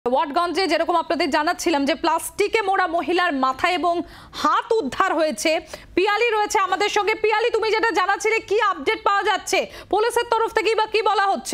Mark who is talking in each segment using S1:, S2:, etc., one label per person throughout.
S1: ওয়াটগঞ্জে যেরকম আপনাদের জানাচ্ছিলাম যে প্লাস্টিকে মোড়া মহিলার মাথা এবং হাত উদ্ধার হয়েছে। পিয়ালি রয়েছে আমাদের সঙ্গে। পিয়ালি, তুমি যেটা জানাচ্ছিলে, কি আপডেট পাওয়া যাচ্ছে পুলিশের তরফ থেকে বা কি বলা হচ্ছে?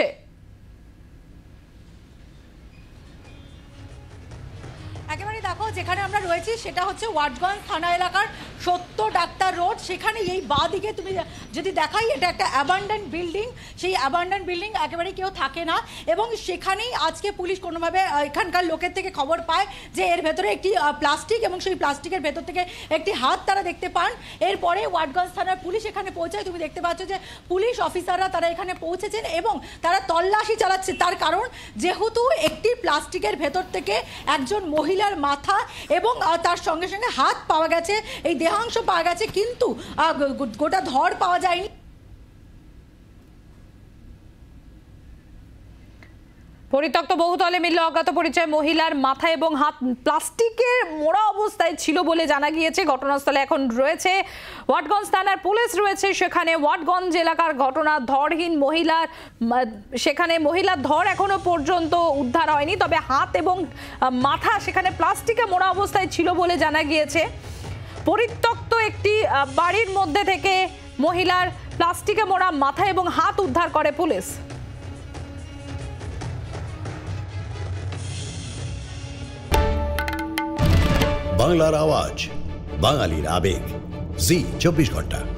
S2: একেবারে দেখো, যেখানে আমরা রয়েছি সেটা হচ্ছে ওয়াটগঞ্জ থানা এলাকার 70 ডাক্তার রোড। সেখানে এই বাঁ দিকে তুমি যদি দেখাই, এটা একটা অ্যাবান্ডেন্ট বিল্ডিং। সেই অ্যাবান্ডেন্ট বিল্ডিং একেবারে কেউ থাকে না, এবং সেখানেই আজকে পুলিশ কোনোভাবে এখানকার লোকের থেকে খবর পায় যে এর ভেতরে একটি প্লাস্টিক, এবং সেই প্লাস্টিকের ভেতর থেকে একটি হাত তারা দেখতে পান। এরপরে ওয়াটগঞ্জ থানার পুলিশ এখানে পৌঁছায়। তুমি দেখতে পাচ্ছ যে পুলিশ অফিসাররা তারা এখানে পৌঁছেছেন এবং তারা তল্লাশি চালাচ্ছে। তার কারণ, যেহেতু একটি প্লাস্টিকের ভেতর থেকে একজন মহিলার মাথা এবং তার সঙ্গে সঙ্গে হাত পাওয়া গেছে, এই দেহাংশ পাওয়া গেছে, কিন্তু গোটা ধর পাওয়া যায়নি।
S1: পরিত্যক্ত বহুতলে মিলল অজ্ঞাত পরিচয় মহিলার মাথা এবং হাত প্লাস্টিকের মোড়া অবস্থায় ছিল বলে জানা গিয়েছে। ঘটনাস্থলে এখন রয়েছে ওয়াটগঞ্জ থানার পুলিশ রয়েছে সেখানে। ওয়াটগঞ্জ এলাকার ঘটনা, ধরহীন মহিলার, সেখানে মহিলার ধর এখনো পর্যন্ত উদ্ধার হয়নি, তবে হাত এবং মাথা সেখানে প্লাস্টিকে মোড়া অবস্থায় ছিল বলে জানা গিয়েছে। পরিত্যক্ত একটি বাড়ির মধ্যে থেকে মহিলার প্লাস্টিকে মোড়া মাথা এবং হাত উদ্ধার করে পুলিশ।
S3: বাংলার আওয়াজ, বাঙালির আবেগ, জি 24 ঘন্টা।